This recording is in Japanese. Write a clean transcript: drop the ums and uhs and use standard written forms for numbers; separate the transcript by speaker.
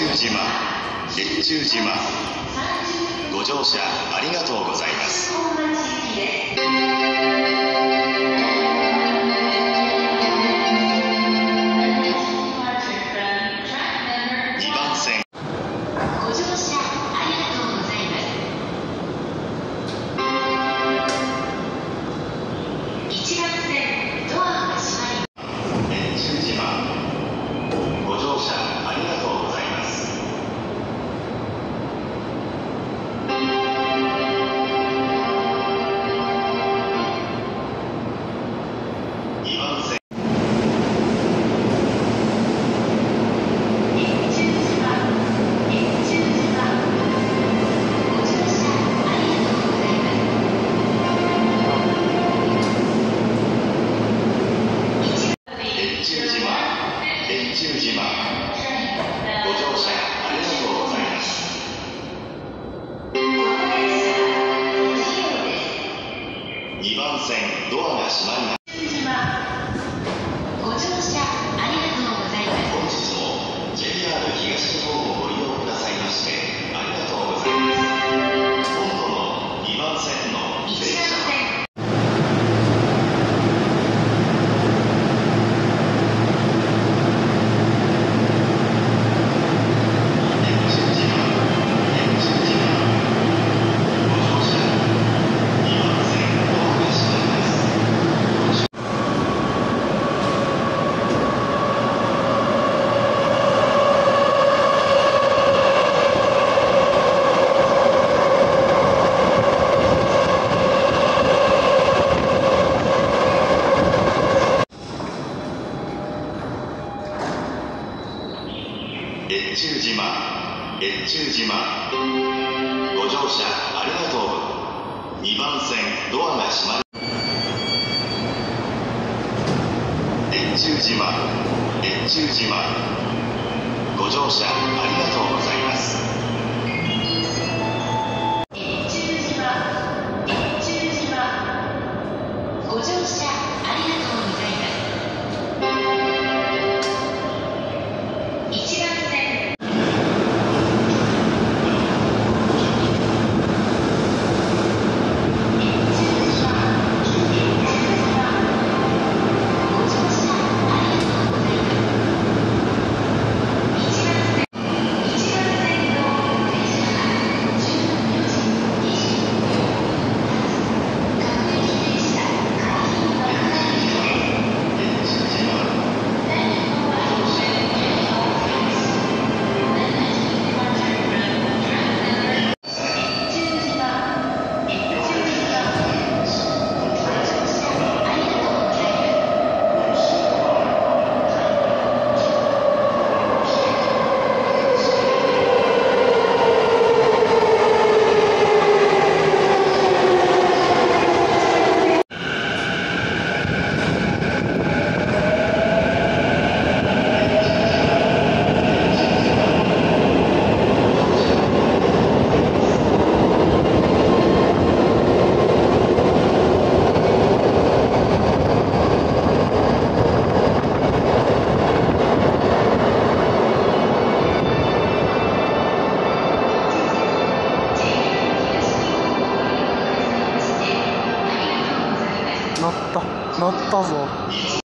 Speaker 1: 島、越中島、ご乗車ありがとうございます。2番線、
Speaker 2: ご乗車ありがとうございます。1番線、ドアが閉まります。
Speaker 1: 越中島、ご乗車ありがとうございます。2番線、越中島、ご乗車ありがとうございます。2番線、ドアが閉まります。
Speaker 2: ご乗車ありがとうございます。
Speaker 1: 本日も JR 東日本をご利用くださいましてありがとうございます。本土の2番線の電車は越中島、越中島、ご乗車ありがとう。2番線、ドアが閉まり。越中島、越中島、ご乗車ありがとうございます。
Speaker 2: 越中島、越中島、ご乗車ありがとうございます。1番線、
Speaker 3: 乗ったぞ。